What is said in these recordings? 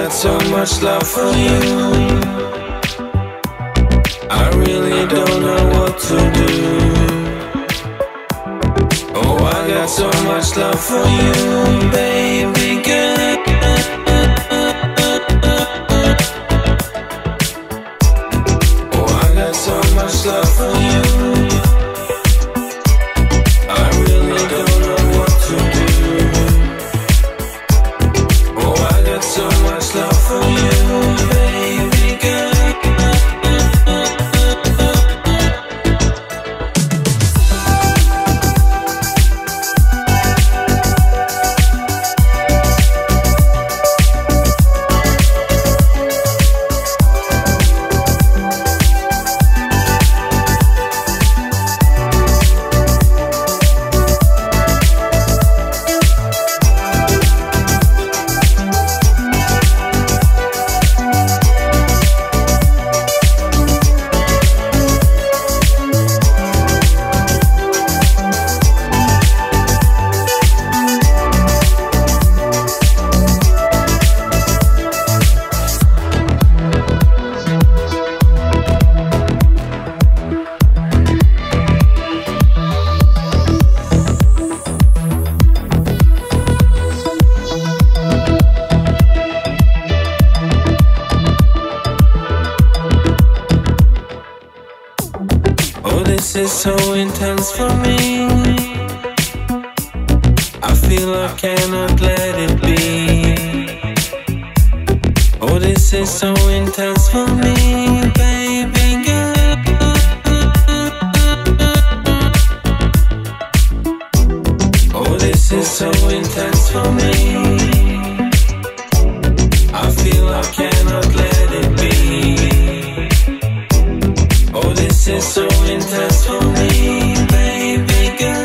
got so much love for you. I really don't know what to do. Oh, I got so much love for you, baby girl. Oh, I got so much love for you. I really don't know what to do. Oh, I got so much love for you, baby girl. Oh, this is so intense for me. I feel I cannot let it be. Oh, this is so intense for me, baby girl. Oh, this is so intense for me. I feel I cannot let it be. Oh, this is so intense for me, baby girl.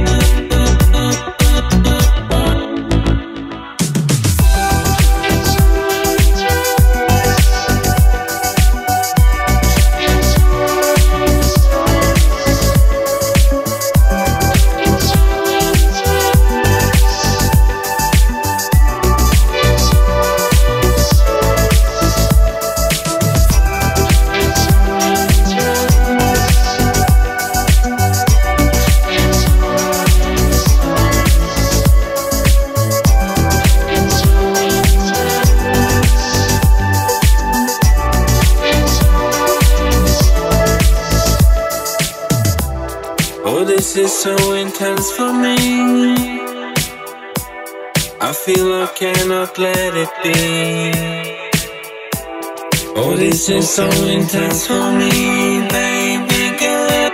Oh, this is so intense for me. I feel I cannot let it be. Oh, this is so intense for me, baby girl.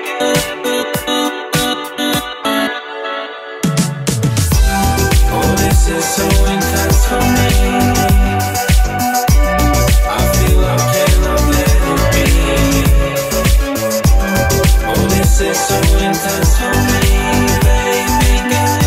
Oh, this is so intense for me. I feel I cannot let it be. Oh, this is so intense for me, baby girl.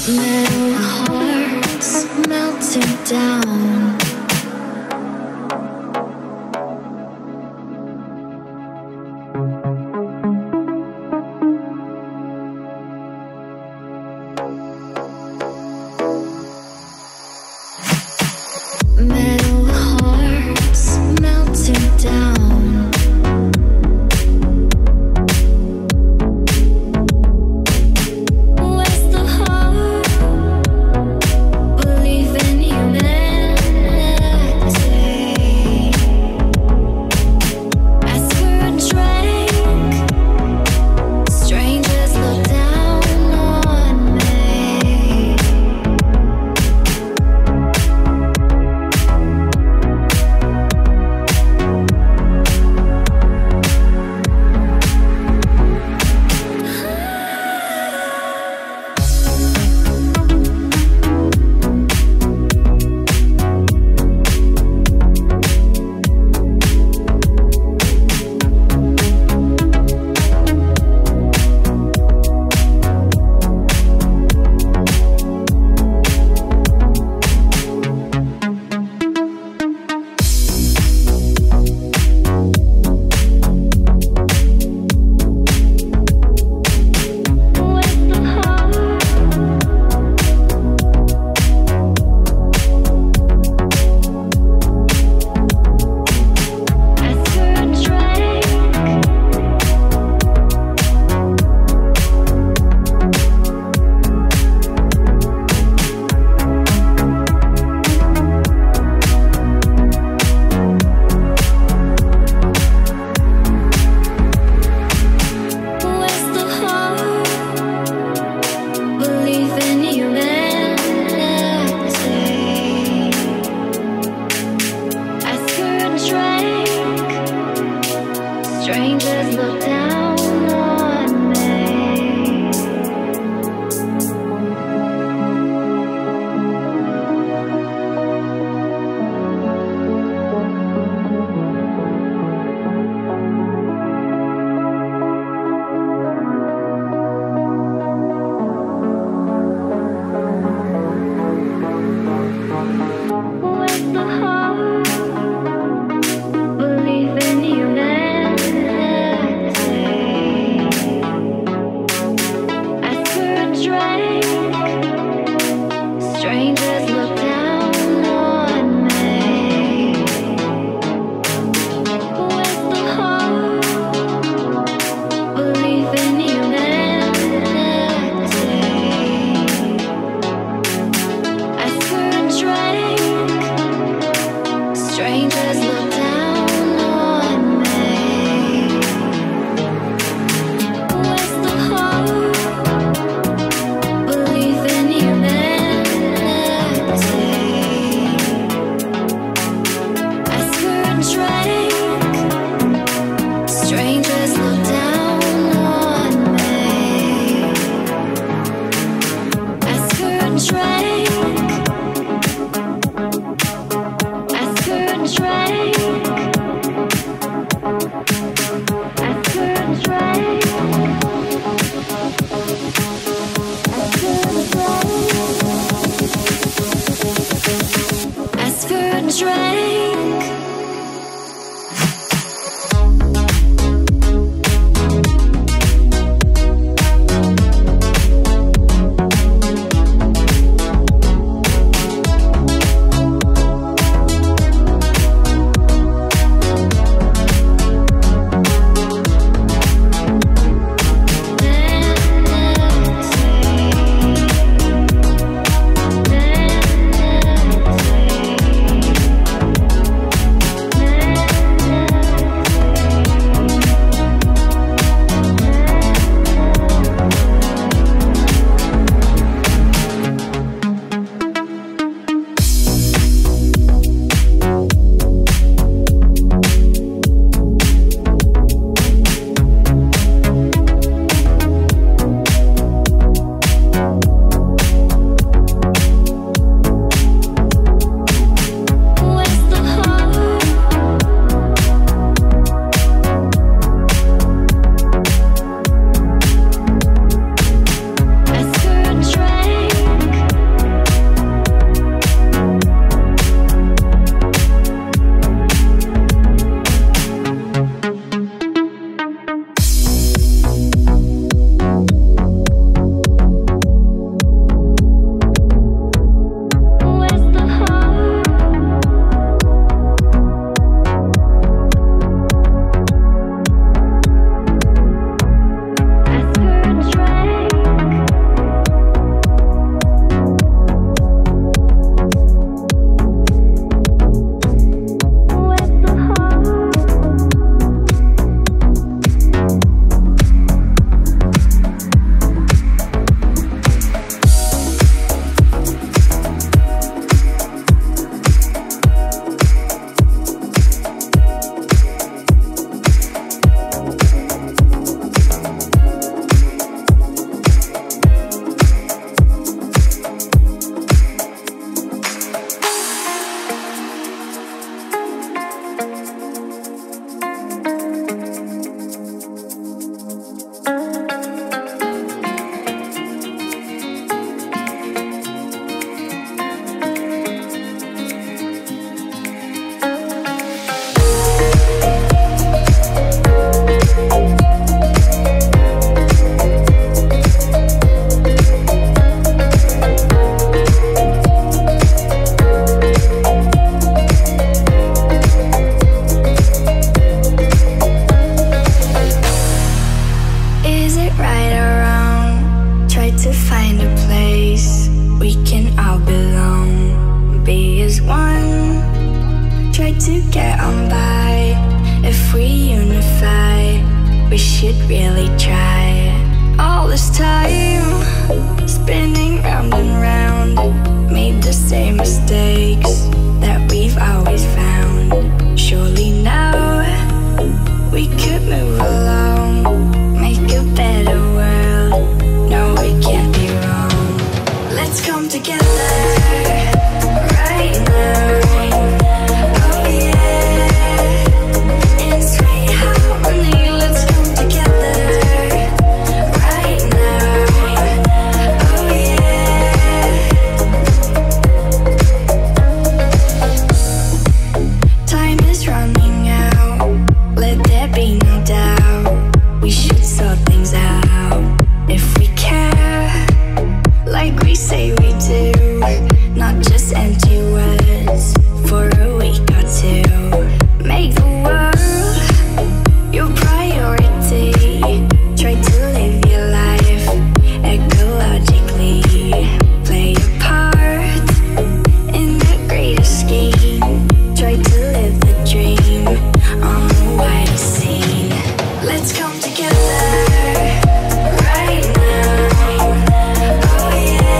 Metal hearts melting down. Metal hearts melting down. Where's the heart? Believe in humanity. Ask for a drink. Strangers look down on me. Strangers look down on me. Where's the heart? Believe in humanity. Ask for a drink. Strangers look down on me. Where's the heart? Believe in humanity. Ask for a drink. Strangers look down on me. Where's the heart? Believe in humanity. Ask for a drink. Strangers look down on me. Ask for a drink. Ask for a drink. Ask for a drink. Ask for a drink. we should really try. All this time, spinning round and round, made the same mistakes that we've always found. Surely now, we could move along, make a better world. No, we can't be wrong. Let's come together right now. Oh yeah, in sweet harmony. Let's come together right now. Oh yeah. Time is running out. Let there be no doubt. We should sort things out if we care, like we say we do. Not just empty words for a week or two. Make the world your priority. Try to live your life ecologically. Play a part in the greater scheme. Try to live the dream on the wider scene. Let's come together right now. Oh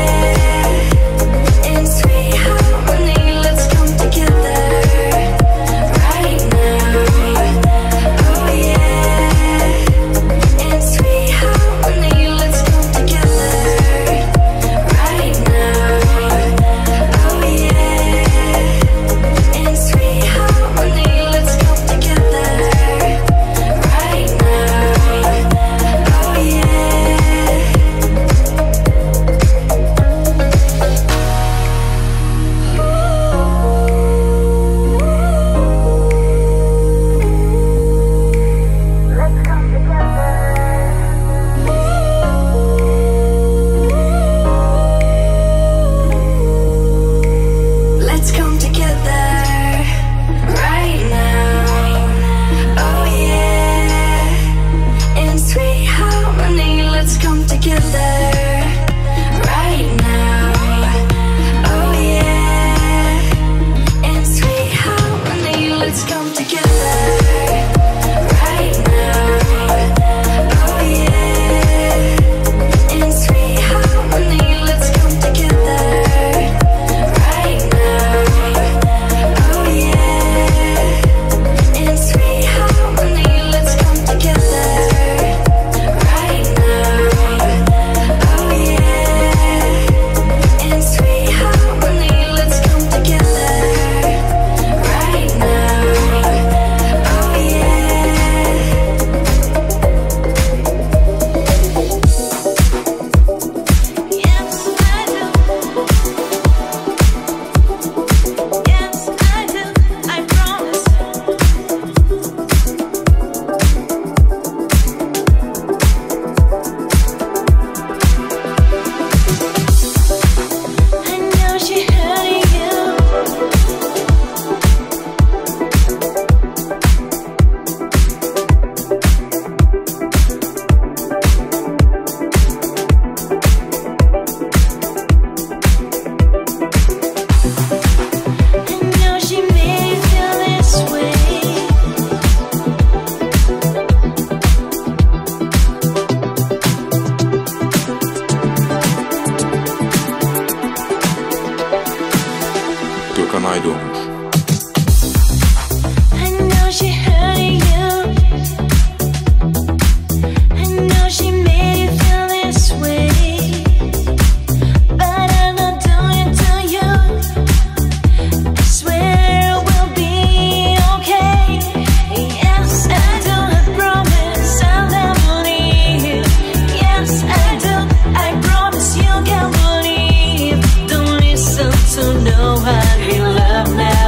yeah, in sweet harmony. Let's come together right now. Oh yeah, in sweet harmony. Let's come together right now. Oh yeah, in sweet harmony. Let's come together right now. Oh let's come together right now. Oh yeah, in sweet harmony. Let's come together right now. Oh yeah, in sweet harmony. Let's come together right now. Oh yeah, in sweet harmony. Let's come together right now. Oh yeah, in sweet harmony. Let's come together right now. Oh yeah, in sweet harmony. Let's come together right now. Oh yes, I do. Yes, I do. I promise. I know she hurting you. I know she made you feel this way. Tylko najdą. I know she hurting you. I know she made you feel this way, but I'm not doing it to you. I swear it will be okay. Yes, I do. I promise I'll never leave. Yes, I do. I promise you can believe. Don't listen to nobody. Love now.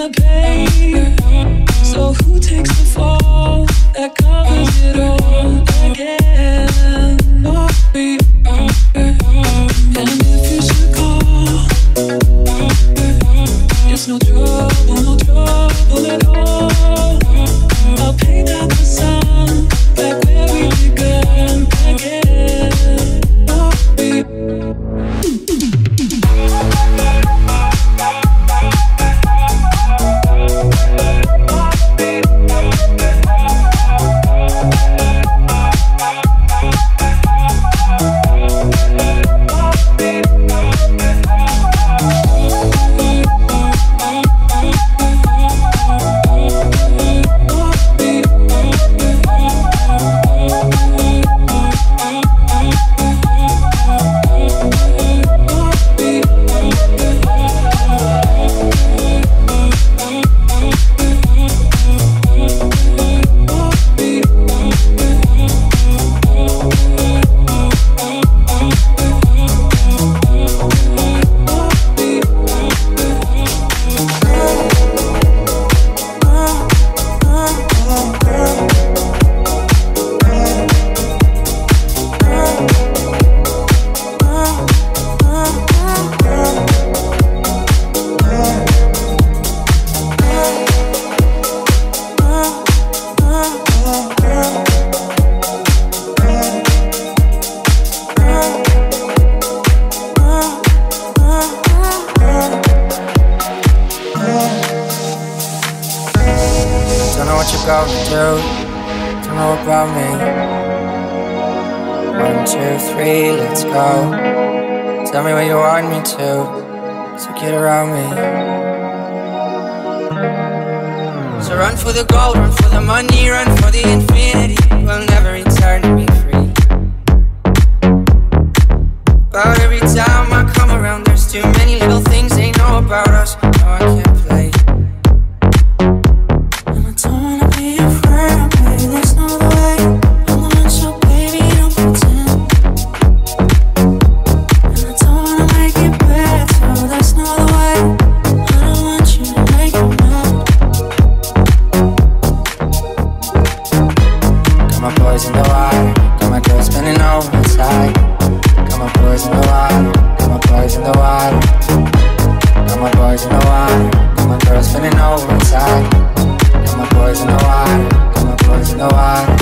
the pain. So who takes the fall that covers it all again? And if you should call, it's no trouble at all. I'll paint out the sun back where we began again. So run for the gold, run for the money, run for the infinity. We'll never return to be free. But every time I come around, there's too many little things they know about us. No, I can't play. And I don't wanna be your friend, baby, there's no way. I'm the one, so baby, don't pretend. And I don't wanna make it better, there's no way. I don't want you to make it mad. Got my boys in the water, got my girl spinning over inside. Got my boys in the water, got my boys in the water. Got my boys in the water, got my girl spinning over inside. Got my boys in the water, got my boys in the water.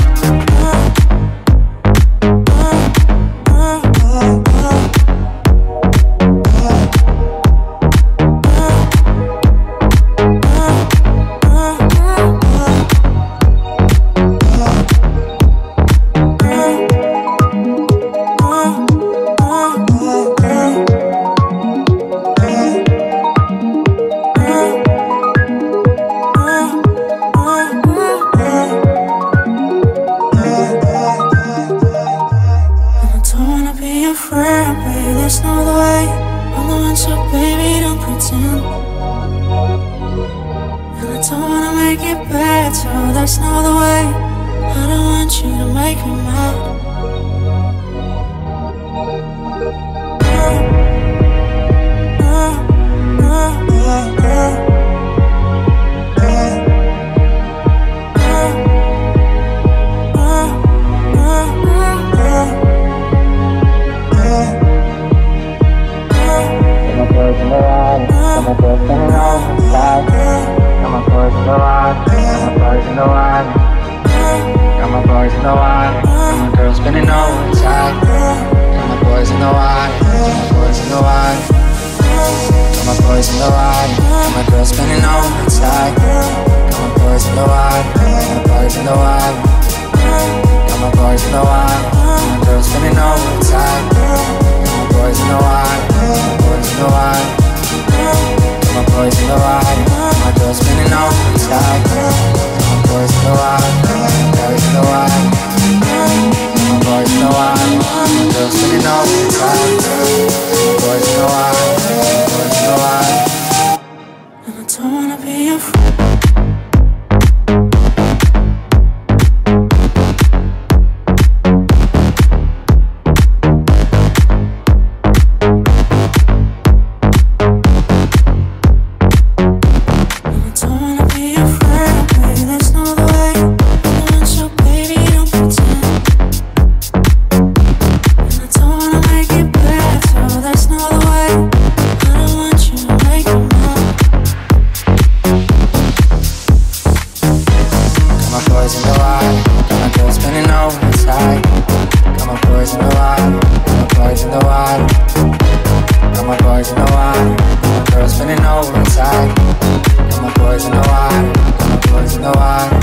outside. Got my boys in the water, got my boys in the water.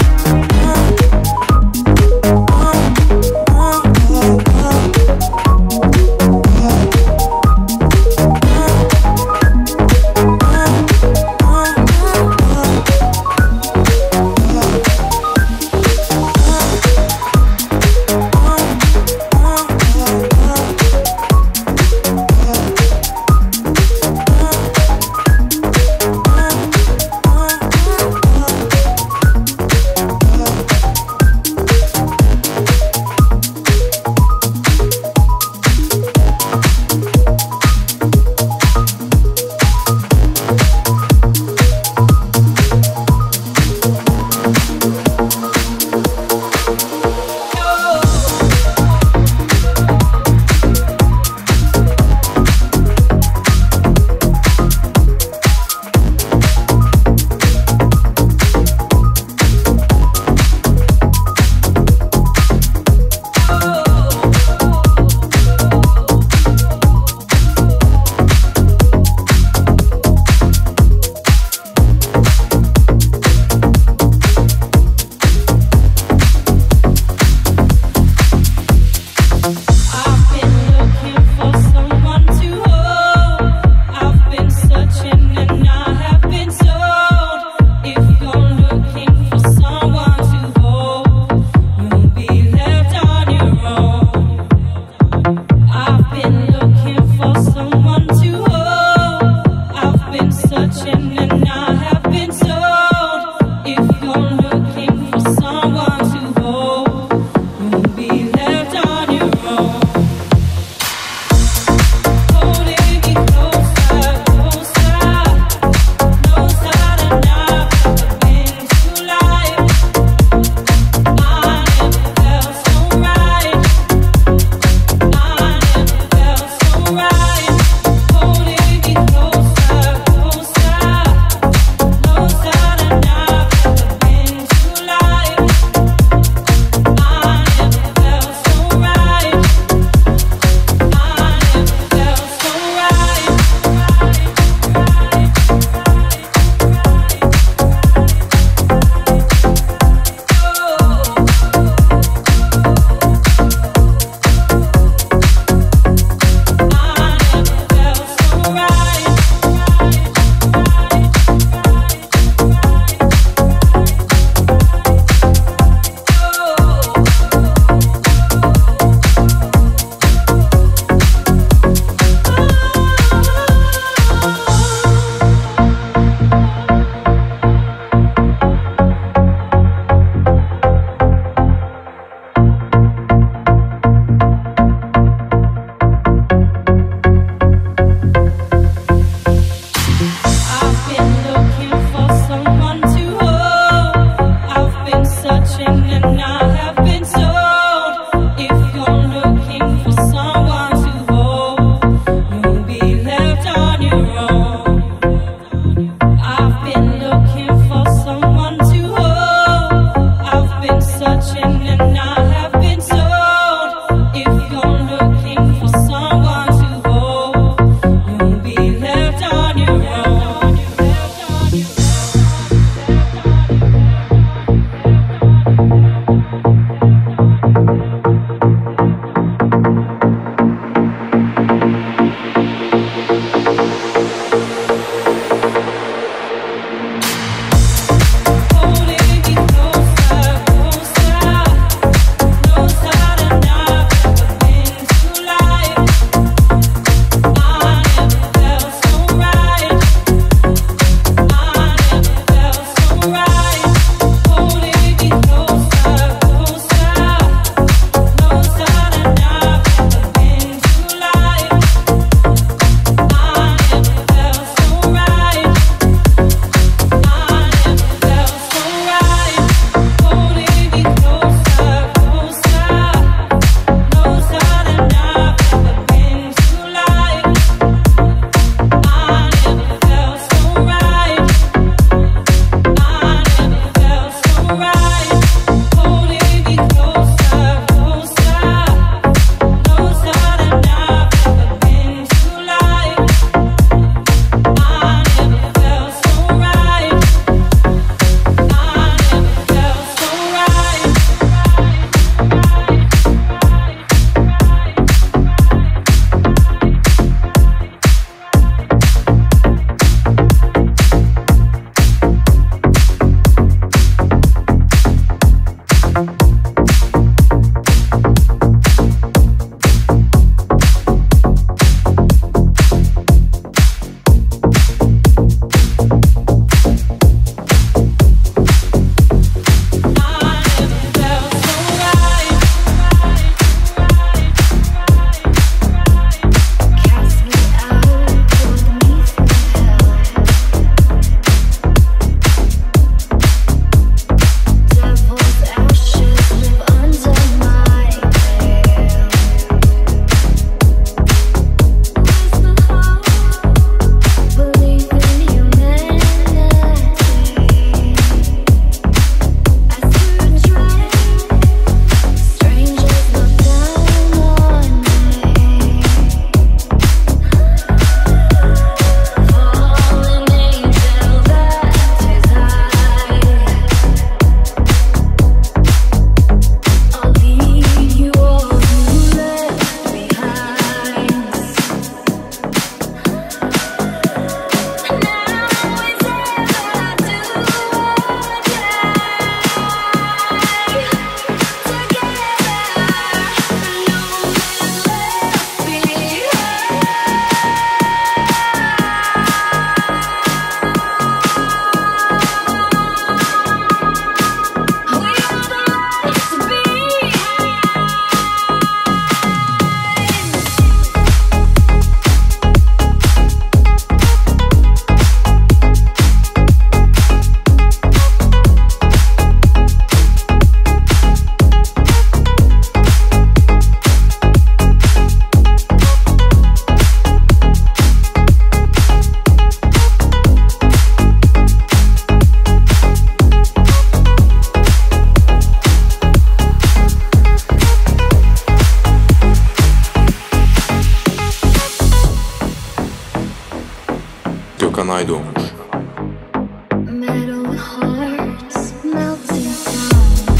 podemos. Metal hearts melting down.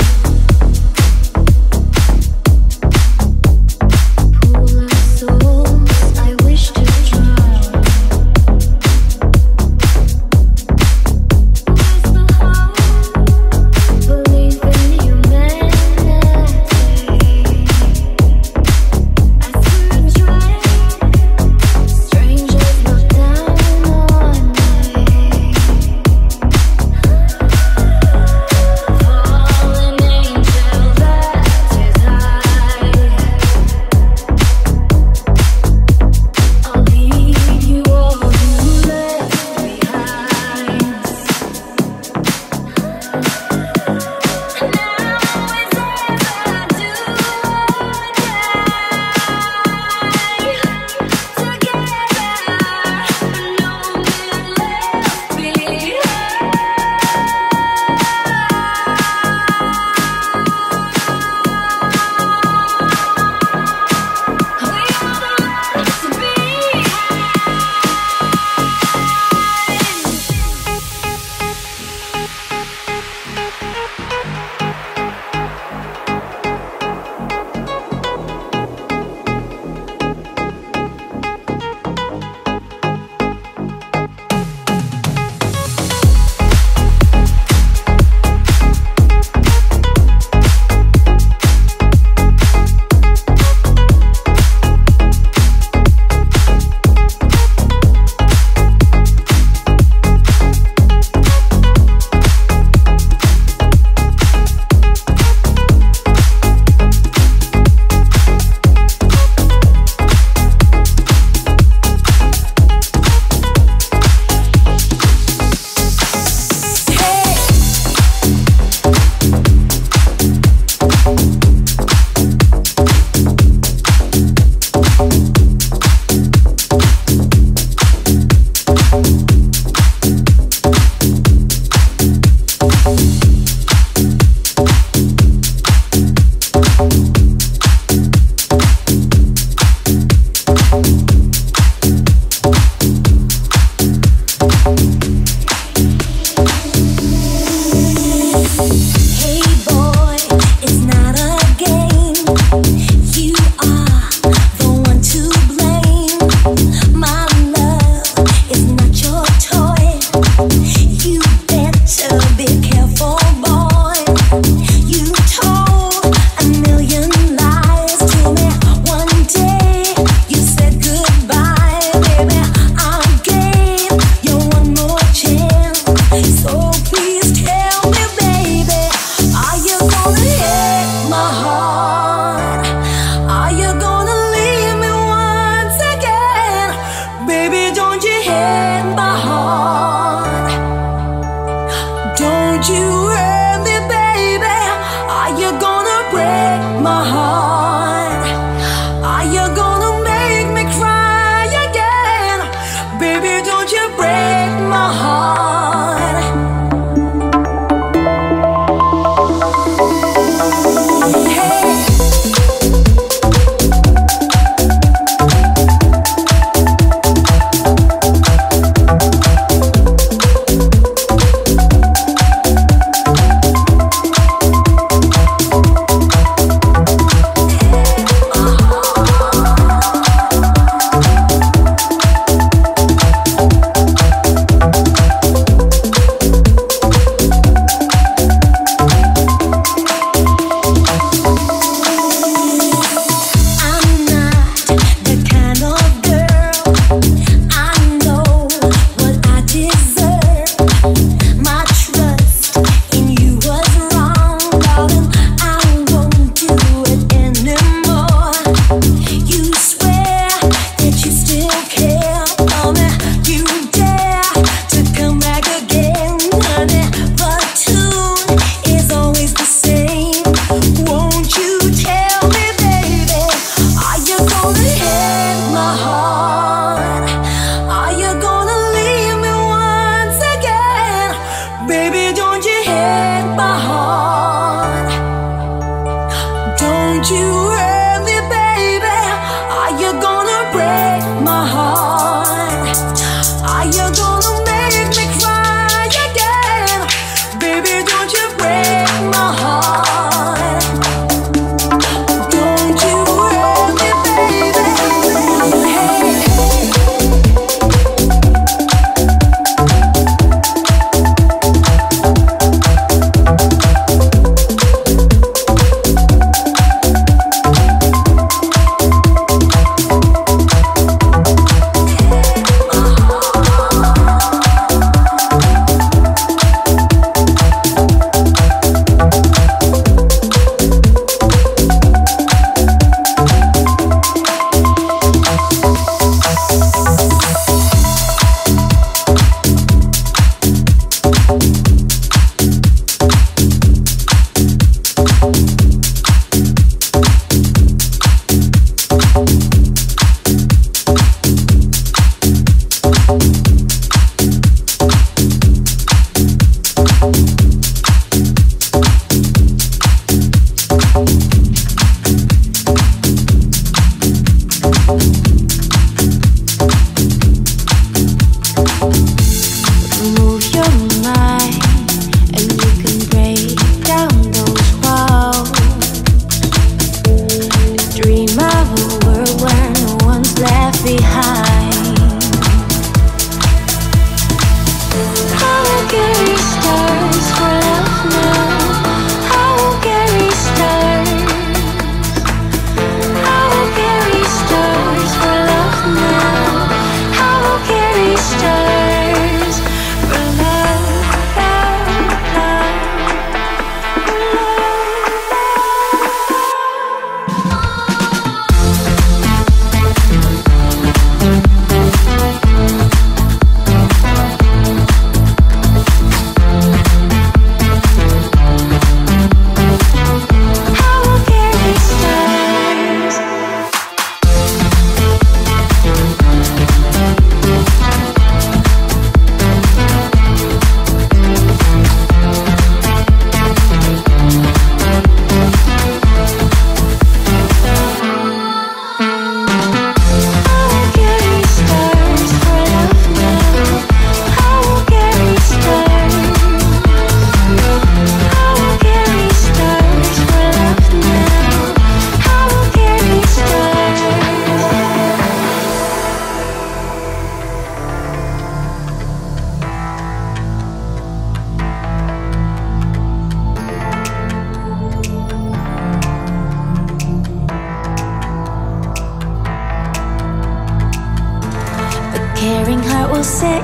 Pool of souls I wish to drown. With the heart, believe in humanity. I search right, strangers look down on me.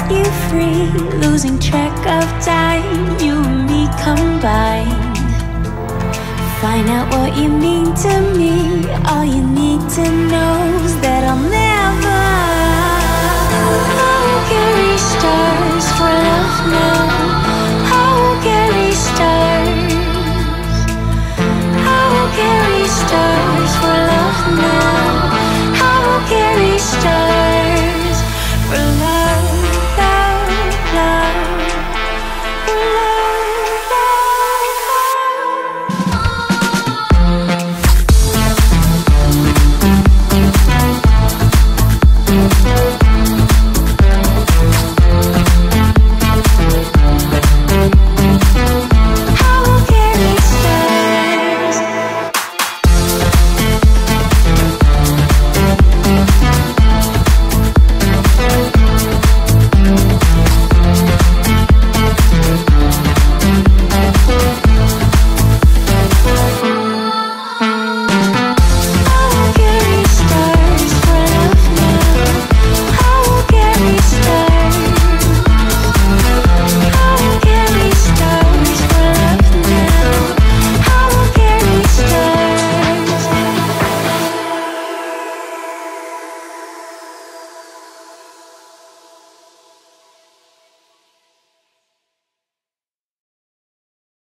you free, losing track of time, you and me combined. Find out what you mean to me. All you need to know is that I'll never